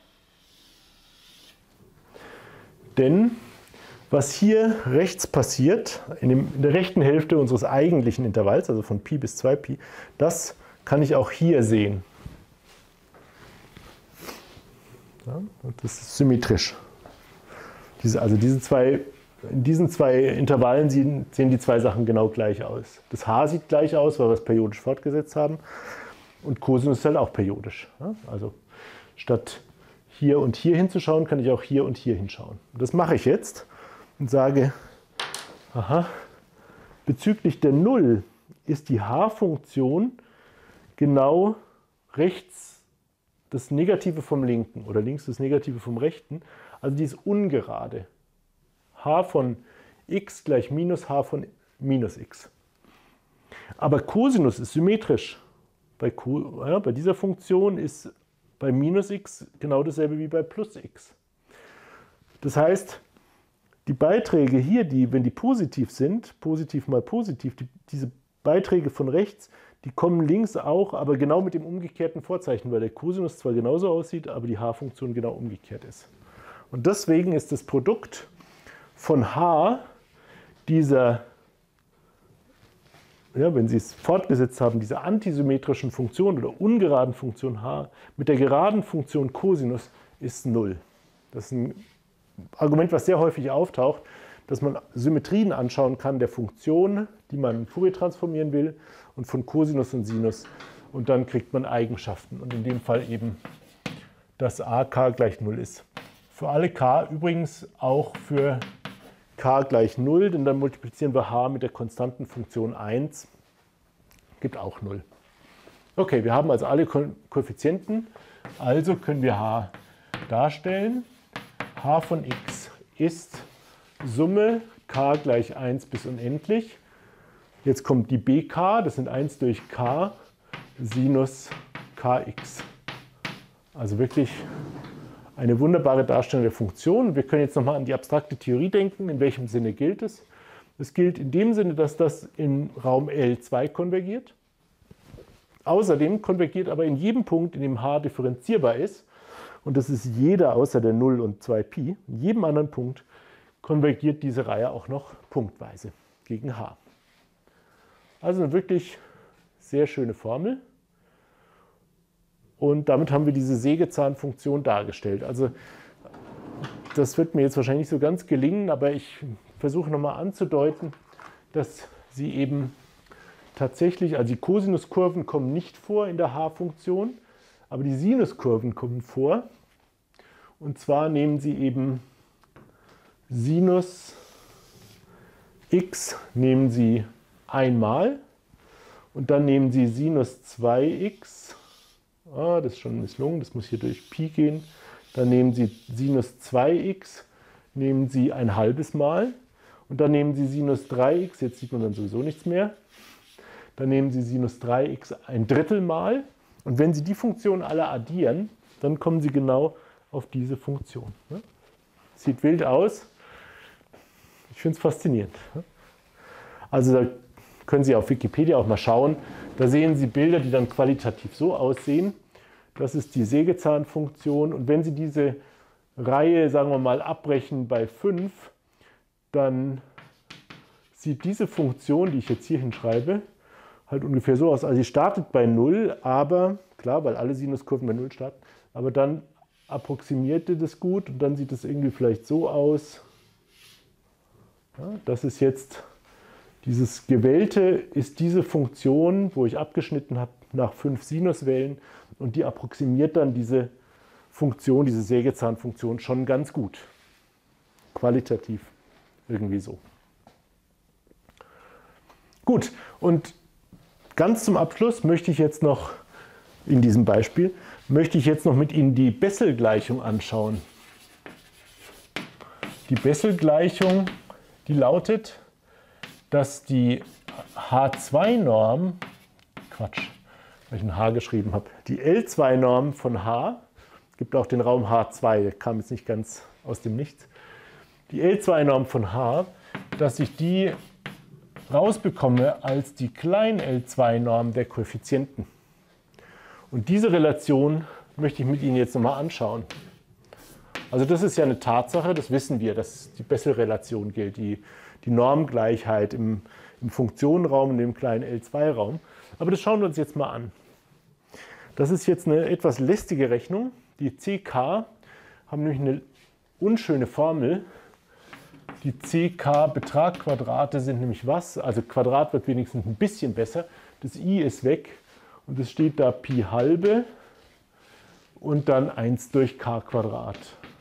Denn was hier rechts passiert, in, dem, in der rechten Hälfte unseres eigentlichen Intervalls, also von Pi bis zwei Pi, das kann ich auch hier sehen. Ja, und das ist symmetrisch. Diese, also diese zwei, in diesen zwei Intervallen sehen, sehen die zwei Sachen genau gleich aus. Das H sieht gleich aus, weil wir es periodisch fortgesetzt haben. Und Cosinus ist halt auch periodisch. Ja? Also statt hier und hier hinzuschauen, kann ich auch hier und hier hinschauen. Und das mache ich jetzt und sage, aha, bezüglich der Null ist die h-Funktion genau rechts das Negative vom linken oder links das Negative vom rechten. Also die ist ungerade. H von x gleich minus h von minus x. Aber Cosinus ist symmetrisch. Bei, Co, ja, bei dieser Funktion ist bei minus x genau dasselbe wie bei plus x. Das heißt, die Beiträge hier, die, wenn die positiv sind, positiv mal positiv, die, diese Beiträge von rechts, die kommen links auch, aber genau mit dem umgekehrten Vorzeichen, weil der Cosinus zwar genauso aussieht, aber die h-Funktion genau umgekehrt ist. Und deswegen ist das Produkt von h, dieser, ja, wenn Sie es fortgesetzt haben, dieser antisymmetrischen Funktion oder ungeraden Funktion h, mit der geraden Funktion Cosinus ist null. Das ist ein Argument, was sehr häufig auftaucht, dass man Symmetrien anschauen kann der Funktion, die man Fourier transformieren will, und von Cosinus und Sinus. Und dann kriegt man Eigenschaften. Und in dem Fall eben, dass a k gleich null ist. Für alle k übrigens auch für k gleich null, denn dann multiplizieren wir h mit der konstanten Funktion eins. Gibt auch null. Okay, wir haben also alle Ko Koeffizienten. Also können wir h darstellen. H von x ist Summe k gleich eins bis unendlich. Jetzt kommt die B K, das sind eins durch k Sinus kx. Also wirklich eine wunderbare Darstellung der Funktion. Wir können jetzt nochmal an die abstrakte Theorie denken. In welchem Sinne gilt es? Es gilt in dem Sinne, dass das in Raum L zwei konvergiert. Außerdem konvergiert aber in jedem Punkt, in dem h differenzierbar ist, und das ist jeder außer der null und zwei Pi, in jedem anderen Punkt konvergiert diese Reihe auch noch punktweise gegen h. Also eine wirklich sehr schöne Formel. Und damit haben wir diese Sägezahnfunktion dargestellt. Also das wird mir jetzt wahrscheinlich nicht so ganz gelingen, aber ich versuche nochmal anzudeuten, dass sie eben tatsächlich, also die Cosinuskurven kommen nicht vor in der h-Funktion, aber die Sinuskurven kommen vor. Und zwar nehmen sie eben Sinus x, nehmen sie einmal und dann nehmen sie Sinus zwei x. Ah, das ist schon misslungen, das muss hier durch Pi gehen. Dann nehmen Sie Sinus zwei x, nehmen Sie ein halbes Mal und dann nehmen Sie Sinus drei x, jetzt sieht man dann sowieso nichts mehr. Dann nehmen Sie Sinus drei x ein Drittel Mal und wenn Sie die Funktionen alle addieren, dann kommen Sie genau auf diese Funktion. Sieht wild aus, ich finde es faszinierend. Also da können Sie auf Wikipedia auch mal schauen, da sehen Sie Bilder, die dann qualitativ so aussehen. Das ist die Sägezahnfunktion. Und wenn Sie diese Reihe, sagen wir mal, abbrechen bei fünf, dann sieht diese Funktion, die ich jetzt hier hinschreibe, halt ungefähr so aus. Also sie startet bei null, aber, klar, weil alle Sinuskurven bei null starten, aber dann approximiert ihr das gut und dann sieht es irgendwie vielleicht so aus. Ja, das ist jetzt, dieses Gewählte ist diese Funktion, wo ich abgeschnitten habe nach fünf Sinuswellen. Und die approximiert dann diese Funktion, diese Sägezahnfunktion schon ganz gut. Qualitativ irgendwie so. Gut, und ganz zum Abschluss möchte ich jetzt noch, in diesem Beispiel, möchte ich jetzt noch mit Ihnen die Bessel-Gleichung anschauen. Die Bessel-Gleichung, die lautet, dass die H zwei Norm, Quatsch, weil ich ein H geschrieben habe. Die L zwei Norm von H, gibt auch den Raum H zwei, der kam jetzt nicht ganz aus dem Nichts. Die L zwei Norm von H, dass ich die rausbekomme als die klein L zwei Norm der Koeffizienten. Und diese Relation möchte ich mit Ihnen jetzt nochmal anschauen. Also das ist ja eine Tatsache, das wissen wir, dass die Bessel-Relation gilt, die, die Normgleichheit im, im Funktionenraum, in dem kleinen L zwei Raum. Aber das schauen wir uns jetzt mal an. Das ist jetzt eine etwas lästige Rechnung. Die C K haben nämlich eine unschöne Formel. Die C K-Betragquadrate sind nämlich was? Also Quadrat wird wenigstens ein bisschen besser. Das I ist weg Und es steht da Pi halbe und dann eins durch k Quadrat.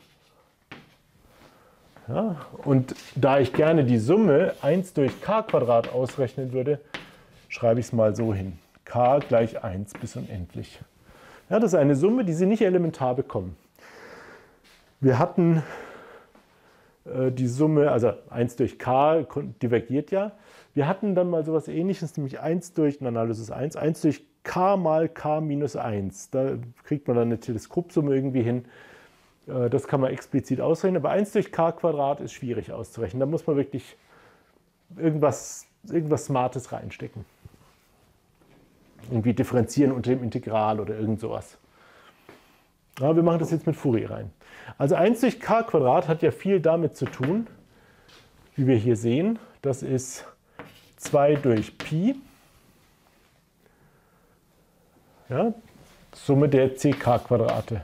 Ja, und da ich gerne die Summe eins durch k Quadrat ausrechnen würde, schreibe ich es mal so hin. K gleich eins bis unendlich. Ja, das ist eine Summe, die Sie nicht elementar bekommen. Wir hatten äh, die Summe, also eins durch k divergiert ja. Wir hatten dann mal sowas Ähnliches, nämlich eins durch, na, na das ist eins, eins durch k mal k minus eins. Da kriegt man dann eine Teleskopsumme irgendwie hin. Äh, das kann man explizit ausrechnen, aber eins durch k Quadrat ist schwierig auszurechnen. Da muss man wirklich irgendwas, irgendwas Smartes reinstecken. Irgendwie differenzieren unter dem Integral oder irgend sowas. Ja, wir machen das jetzt mit Fourier rein. Also eins durch k Quadrat hat ja viel damit zu tun, wie wir hier sehen. Das ist zwei durch Pi, ja, Summe der C K Quadrate.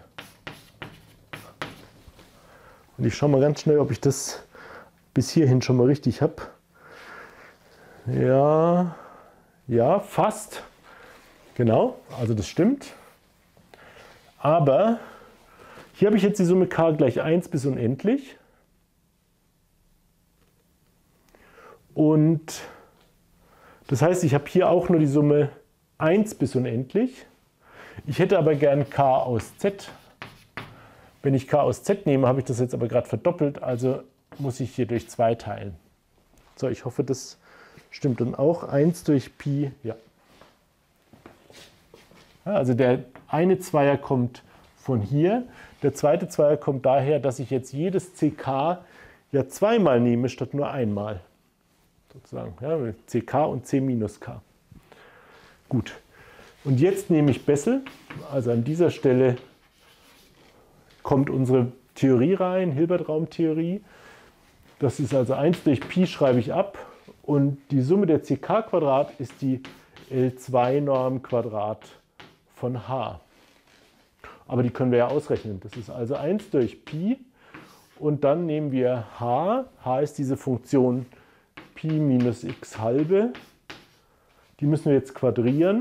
Und ich schaue mal ganz schnell, ob ich das bis hierhin schon mal richtig habe. Ja, ja, fast. Genau, also das stimmt. Aber hier habe ich jetzt die Summe k gleich eins bis unendlich. Und das heißt, ich habe hier auch nur die Summe eins bis unendlich. Ich hätte aber gern k aus z. Wenn ich k aus z nehme, habe ich das jetzt aber gerade verdoppelt, also muss ich hier durch zwei teilen. So, ich hoffe, das stimmt dann auch. eins durch Pi, ja. Ja, also der eine Zweier kommt von hier, der zweite Zweier kommt daher, dass ich jetzt jedes C K ja zweimal nehme, statt nur einmal. Sozusagen, ja, C K und C minus K. Gut, und jetzt nehme ich Bessel, also an dieser Stelle kommt unsere Theorie rein, Hilbert-Raumtheorie. Das ist also eins durch Pi schreibe ich ab und die Summe der C K Quadrat ist die L zwei Norm Quadrat von H. Aber die können wir ja ausrechnen. Das ist also eins durch Pi und dann nehmen wir H. H ist diese Funktion Pi minus x halbe. Die müssen wir jetzt quadrieren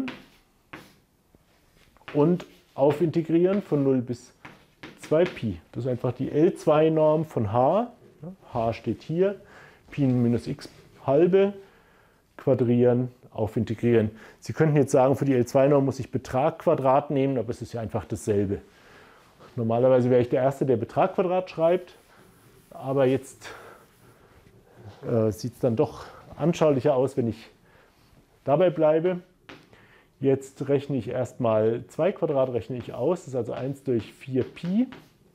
und aufintegrieren von null bis zwei Pi. Das ist einfach die L zwei Norm von H. H steht hier. Pi minus x halbe. Quadrieren, aufintegrieren. Sie könnten jetzt sagen, für die L zwei Norm muss ich Betrag Quadrat nehmen, aber es ist ja einfach dasselbe. Normalerweise wäre ich der Erste, der Betrag Quadrat schreibt, aber jetzt äh, sieht es dann doch anschaulicher aus, wenn ich dabei bleibe. Jetzt rechne ich erstmal zwei Quadrat rechne ich aus, das ist also eins durch vier Pi.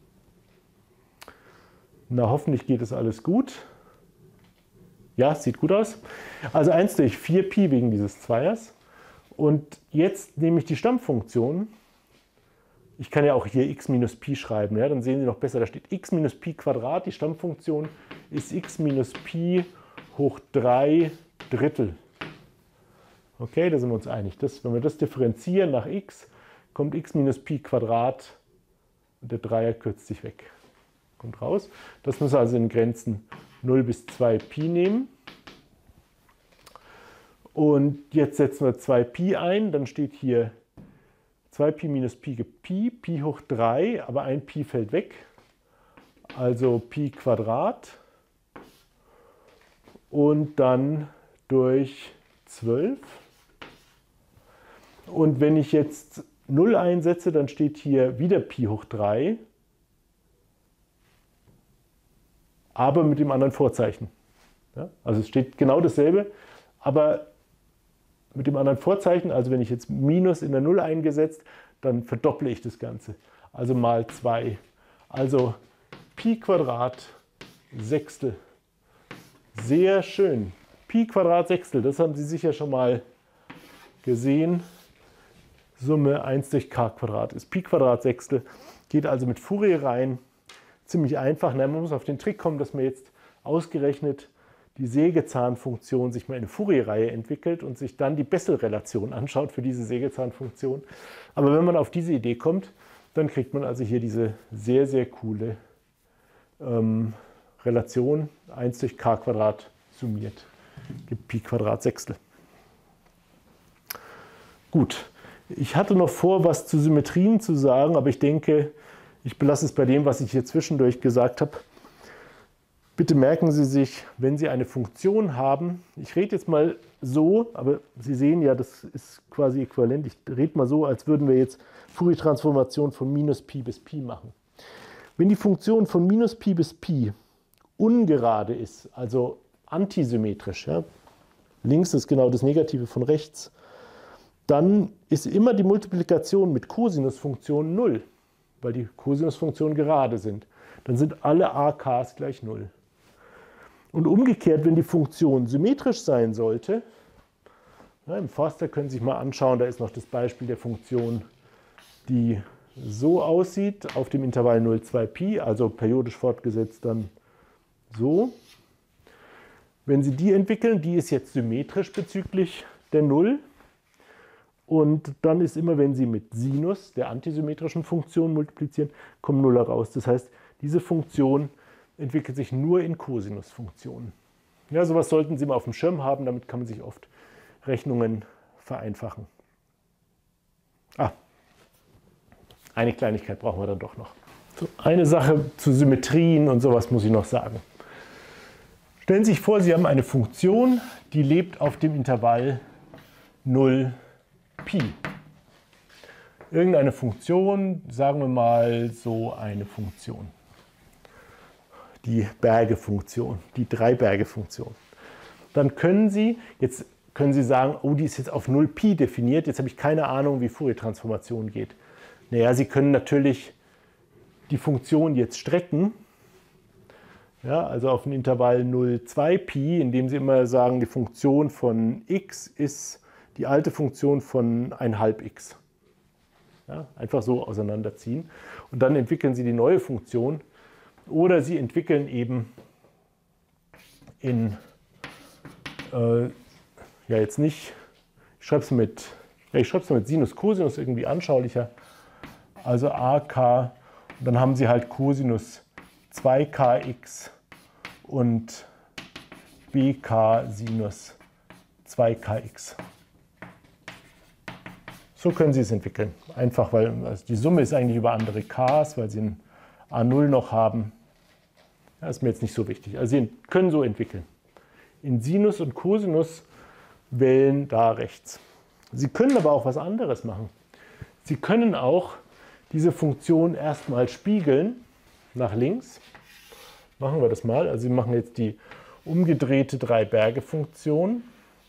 Na, hoffentlich geht es alles gut. Ja, sieht gut aus. Also eins durch vier Pi wegen dieses Zweiers. Und jetzt nehme ich die Stammfunktion. Ich kann ja auch hier x minus Pi schreiben, ja, dann sehen Sie noch besser, da steht x minus Pi Quadrat. Die Stammfunktion ist x minus Pi hoch drei Drittel. Okay, da sind wir uns einig. Das, wenn wir das differenzieren nach x, kommt x minus Pi Quadrat und der Dreier kürzt sich weg. Kommt raus. Das muss also in Grenzen null bis zwei Pi nehmen. Und jetzt setzen wir zwei Pi ein, dann steht hier zwei Pi minus Pi gibt Pi, Pi hoch drei, aber ein Pi fällt weg, also Pi Quadrat und dann durch zwölf. Und wenn ich jetzt null einsetze, dann steht hier wieder Pi hoch drei, aber mit dem anderen Vorzeichen. Ja, also es steht genau dasselbe, aber mit dem anderen Vorzeichen. Also wenn ich jetzt Minus in der Null eingesetzt, dann verdopple ich das Ganze. Also mal zwei. Also Pi Quadrat Sechstel. Sehr schön. Pi Quadrat Sechstel, das haben Sie sicher schon mal gesehen. Summe eins durch k Quadrat ist Pi Quadrat Sechstel. Geht also mit Fourier rein. Ziemlich einfach. Man muss auf den Trick kommen, dass man jetzt ausgerechnet die Sägezahnfunktion sich mal in eine Fourier-Reihe entwickelt und sich dann die Bessel-Relation anschaut für diese Sägezahnfunktion. Aber wenn man auf diese Idee kommt, dann kriegt man also hier diese sehr, sehr coole ähm, Relation eins durch k Quadrat summiert. Gibt Pi Quadrat Sechstel. Gut, Ich hatte noch vor, was zu Symmetrien zu sagen, aber ich denke, ich belasse es bei dem, was ich hier zwischendurch gesagt habe. Bitte merken Sie sich, wenn Sie eine Funktion haben, ich rede jetzt mal so, aber Sie sehen ja, das ist quasi äquivalent. Ich rede mal so, als würden wir jetzt Fourier-Transformation von minus Pi bis Pi machen. Wenn die Funktion von minus Pi bis Pi ungerade ist, also antisymmetrisch, ja, links ist genau das Negative von rechts, dann ist immer die Multiplikation mit Kosinusfunktionen null, weil die Kosinusfunktionen gerade sind. Dann sind alle a k's gleich null. Und umgekehrt, wenn die Funktion symmetrisch sein sollte, ja, im Forster können Sie sich mal anschauen, da ist noch das Beispiel der Funktion, die so aussieht, auf dem Intervall null, zwei Pi, also periodisch fortgesetzt dann so. Wenn Sie die entwickeln, die ist jetzt symmetrisch bezüglich der Null. Und dann ist immer, wenn Sie mit Sinus der antisymmetrischen Funktion multiplizieren, kommen Nuller raus. Das heißt, diese Funktion entwickelt sich nur in Kosinusfunktionen. Ja, sowas sollten Sie mal auf dem Schirm haben, damit kann man sich oft Rechnungen vereinfachen. Ah, eine Kleinigkeit brauchen wir dann doch noch. So, eine Sache zu Symmetrien und sowas muss ich noch sagen. Stellen Sie sich vor, Sie haben eine Funktion, die lebt auf dem Intervall null Pi. Irgendeine Funktion, sagen wir mal so eine Funktion. Die Berge-Funktion, die Drei-Berge-Funktion. Dann können Sie, jetzt können Sie sagen, oh, die ist jetzt auf null Pi definiert, jetzt habe ich keine Ahnung, wie Fourier-Transformation geht. Naja, Sie können natürlich die Funktion jetzt strecken, ja, also auf ein Intervall null, zwei Pi, indem Sie immer sagen, die Funktion von x ist die alte Funktion von ein halb x. Ja, einfach so auseinanderziehen. Und dann entwickeln Sie die neue Funktion. Oder Sie entwickeln eben in, äh, ja jetzt nicht, ich schreibe es mit, ja, ich schreibe es mit Sinus, Cosinus irgendwie anschaulicher. Also a k, und dann haben Sie halt Cosinus zwei k x und b k Sinus zwei k x. So können Sie es entwickeln. Einfach, weil also die Summe ist eigentlich über andere k's, weil Sie ein a null noch haben. Das ist mir jetzt nicht so wichtig. Also Sie können so entwickeln. In Sinus und Cosinus wählen da rechts. Sie können aber auch was anderes machen. Sie können auch diese Funktion erstmal spiegeln nach links. Machen wir das mal. Also Sie machen jetzt die umgedrehte Drei-Berge-Funktion.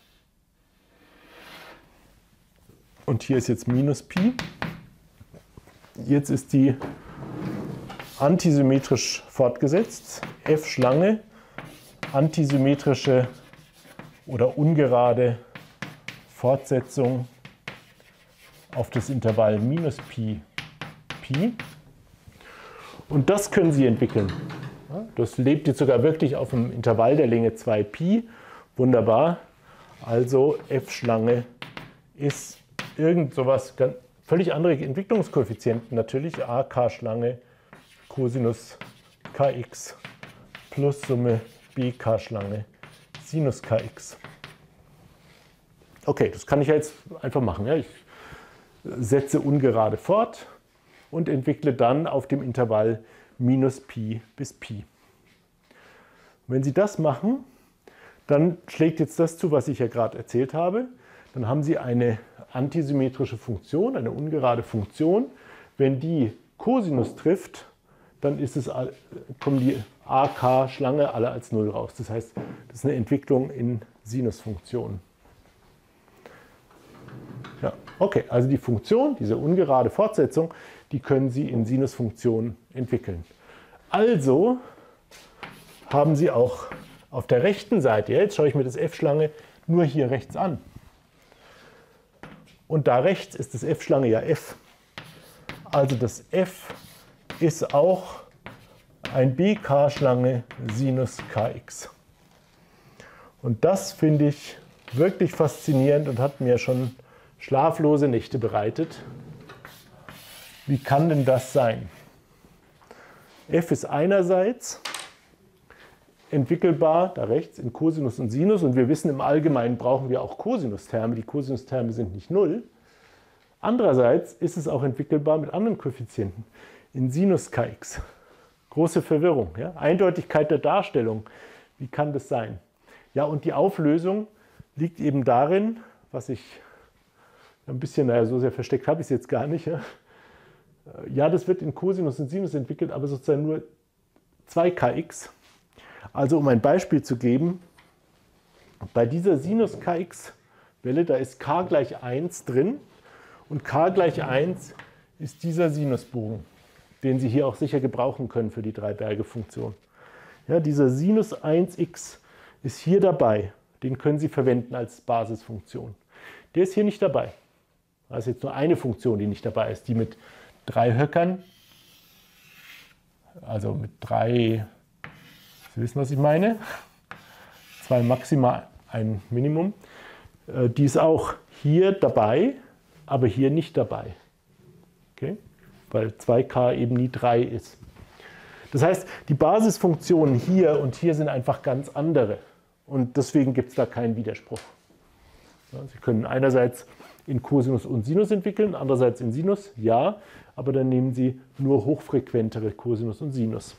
Und hier ist jetzt minus Pi. Jetzt ist die antisymmetrisch fortgesetzt. F Schlange, antisymmetrische oder ungerade Fortsetzung auf das Intervall minus Pi, Pi. Und das können Sie entwickeln. Das lebt jetzt sogar wirklich auf dem Intervall der Länge zwei Pi. Wunderbar. Also F Schlange ist irgend sowas, völlig andere Entwicklungskoeffizienten natürlich, a k Schlange Cosinus kx plus Summe b k Schlange Sinus kx. Okay, das kann ich jetzt einfach machen. Ja. Ich setze ungerade fort und entwickle dann auf dem Intervall minus Pi bis Pi. Wenn Sie das machen, dann schlägt jetzt das zu, was ich ja gerade erzählt habe. Dann haben Sie eine antisymmetrische Funktion, eine ungerade Funktion. Wenn die Cosinus trifft, dann ist es, kommen die a k Schlange alle als null raus. Das heißt, das ist eine Entwicklung in Sinusfunktionen. Ja, okay, also die Funktion, diese ungerade Fortsetzung, die können Sie in Sinusfunktionen entwickeln. Also haben Sie auch auf der rechten Seite, ja, jetzt schaue ich mir das F-Schlange nur hier rechts an. Und da rechts ist das F-Schlange ja f. Also das f ist auch ein b k Schlange Sinus kx. Und das finde ich wirklich faszinierend und hat mir schon schlaflose Nächte bereitet. Wie kann denn das sein? F ist einerseits entwickelbar, da rechts, in Cosinus und Sinus. Und wir wissen, im Allgemeinen brauchen wir auch Cosinusterme. Die Cosinusterme sind nicht null. Andererseits ist es auch entwickelbar mit anderen Koeffizienten in Sinus Kx. Große Verwirrung, ja? Eindeutigkeit der Darstellung. Wie kann das sein? Ja, und die Auflösung liegt eben darin, was ich ein bisschen, naja, so sehr versteckt habe ich es jetzt gar nicht. Ja? Ja, das wird in Cosinus und Sinus entwickelt, aber sozusagen nur zwei Kx. Also um ein Beispiel zu geben, bei dieser Sinus Kx-Welle, da ist k gleich eins drin und k gleich eins ist dieser Sinusbogen, den Sie hier auch sicher gebrauchen können für die Drei-Berge-Funktion. Ja, dieser Sinus eins x ist hier dabei, den können Sie verwenden als Basisfunktion. Der ist hier nicht dabei. Da ist jetzt nur eine Funktion, die nicht dabei ist, die mit drei Höckern, also mit drei, Sie wissen, was ich meine, zwei Maxima, ein Minimum, die ist auch hier dabei, aber hier nicht dabei, okay? Weil zwei k eben nie drei ist. Das heißt, die Basisfunktionen hier und hier sind einfach ganz andere und deswegen gibt es da keinen Widerspruch. Ja, Sie können einerseits in Cosinus und Sinus entwickeln, andererseits in Sinus, ja, aber dann nehmen Sie nur hochfrequentere Cosinus und Sinus.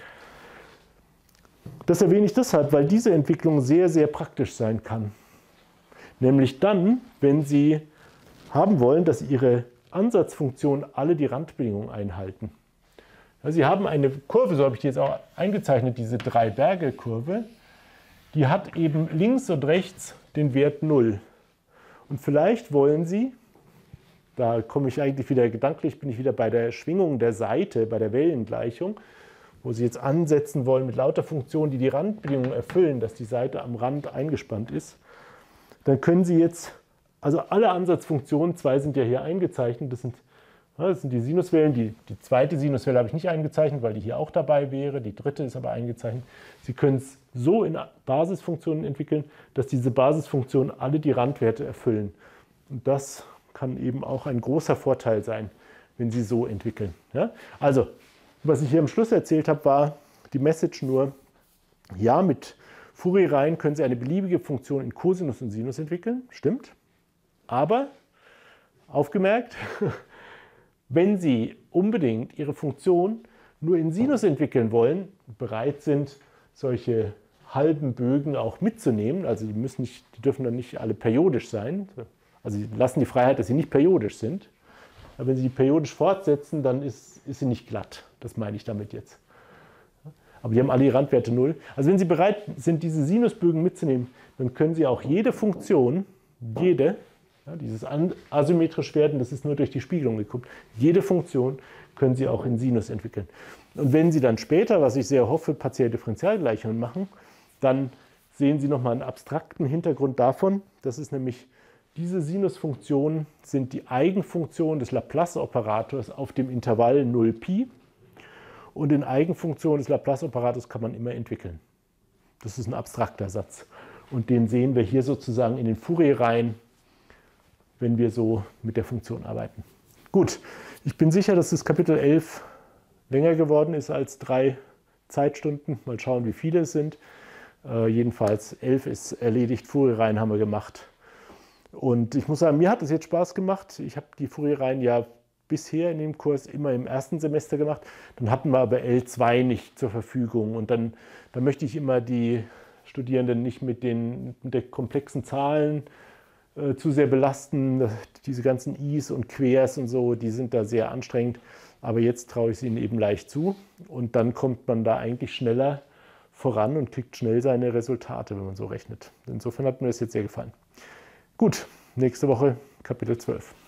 Das erwähne ich deshalb, weil diese Entwicklung sehr, sehr praktisch sein kann. Nämlich dann, wenn Sie haben wollen, dass Ihre Ansatzfunktionen alle die Randbedingungen einhalten. Ja, Sie haben eine Kurve, so habe ich die jetzt auch eingezeichnet, diese Drei-Berge-Kurve, die hat eben links und rechts den Wert null. Und vielleicht wollen Sie, da komme ich eigentlich wieder gedanklich, bin ich wieder bei der Schwingung der Seite, bei der Wellengleichung, wo Sie jetzt ansetzen wollen mit lauter Funktionen, die die Randbedingungen erfüllen, dass die Seite am Rand eingespannt ist, dann können Sie jetzt, also alle Ansatzfunktionen, zwei sind ja hier eingezeichnet, das sind, das sind die Sinuswellen, die, die zweite Sinuswelle habe ich nicht eingezeichnet, weil die hier auch dabei wäre, die dritte ist aber eingezeichnet. Sie können es so in Basisfunktionen entwickeln, dass diese Basisfunktionen alle die Randwerte erfüllen. Und das kann eben auch ein großer Vorteil sein, wenn Sie so entwickeln. Ja? Also, was ich hier am Schluss erzählt habe, war die Message nur, ja, mit Fourier-Reihen können Sie eine beliebige Funktion in Cosinus und Sinus entwickeln, stimmt, aber, aufgemerkt, wenn Sie unbedingt Ihre Funktion nur in Sinus entwickeln wollen, bereit sind, solche halben Bögen auch mitzunehmen, also die, müssen nicht, die dürfen dann nicht alle periodisch sein, also Sie lassen die Freiheit, dass sie nicht periodisch sind, aber wenn Sie die periodisch fortsetzen, dann ist, ist sie nicht glatt, das meine ich damit jetzt. Aber die haben alle die Randwerte null. Also wenn Sie bereit sind, diese Sinusbögen mitzunehmen, dann können Sie auch jede Funktion, jede, ja, dieses asymmetrisch werden, das ist nur durch die Spiegelung geguckt, jede Funktion können Sie auch in Sinus entwickeln. Und wenn Sie dann später, was ich sehr hoffe, partielle Differentialgleichungen machen, dann sehen Sie nochmal einen abstrakten Hintergrund davon. Das ist nämlich, diese Sinusfunktionen sind die Eigenfunktion des Laplace-Operators auf dem Intervall null Pi. Und in Eigenfunktionen des Laplace-Operators kann man immer entwickeln. Das ist ein abstrakter Satz. Und den sehen wir hier sozusagen in den Fourier-Reihen, wenn wir so mit der Funktion arbeiten. Gut, ich bin sicher, dass das Kapitel elf länger geworden ist als drei Zeitstunden. Mal schauen, wie viele es sind. Äh, jedenfalls elf ist erledigt, Fourier-Reihen haben wir gemacht. Und ich muss sagen, mir hat es jetzt Spaß gemacht. Ich habe die Fourier-Reihen ja bisher in dem Kurs immer im ersten Semester gemacht. Dann hatten wir aber L zwei nicht zur Verfügung. Und dann, dann möchte ich immer die Studierenden nicht mit den, mit den komplexen Zahlen äh, zu sehr belasten. Diese ganzen I's und Quers und so, die sind da sehr anstrengend. Aber jetzt traue ich es ihnen eben leicht zu. Und dann kommt man da eigentlich schneller voran und kriegt schnell seine Resultate, wenn man so rechnet. Insofern hat mir das jetzt sehr gefallen. Gut, nächste Woche Kapitel zwölf.